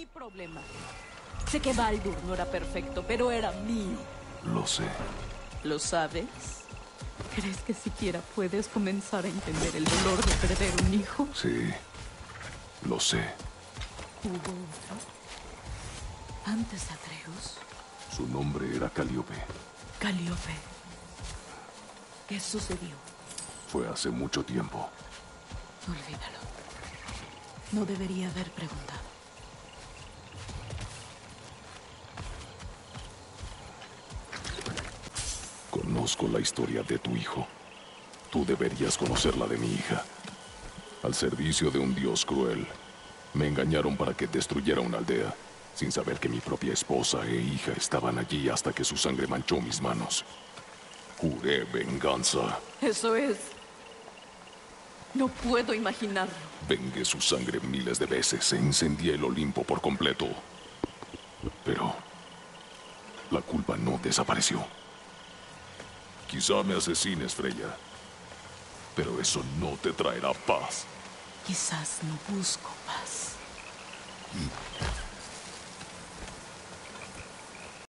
mi problema. Sé que Baldur no era perfecto, pero era mío. Lo sé. ¿Lo sabes? ¿Crees que siquiera puedes comenzar a entender el dolor de perder un hijo? Sí, lo sé. ¿Hubo otro? Antes de Atreus. Su nombre era Calíope. Calíope. ¿Qué sucedió? Fue hace mucho tiempo. Olvídalo. No debería haber preguntado. Conozco la historia de tu hijo. Tú deberías conocer la de mi hija. Al servicio de un dios cruel, me engañaron para que destruyera una aldea, sin saber que mi propia esposa e hija estaban allí hasta que su sangre manchó mis manos. Juré venganza. Eso es... No puedo imaginarlo. Vengué su sangre miles de veces e incendié el Olimpo por completo. Pero la culpa no desapareció. Quizá me asesines, Freya, pero eso no te traerá paz. Quizás no busco paz.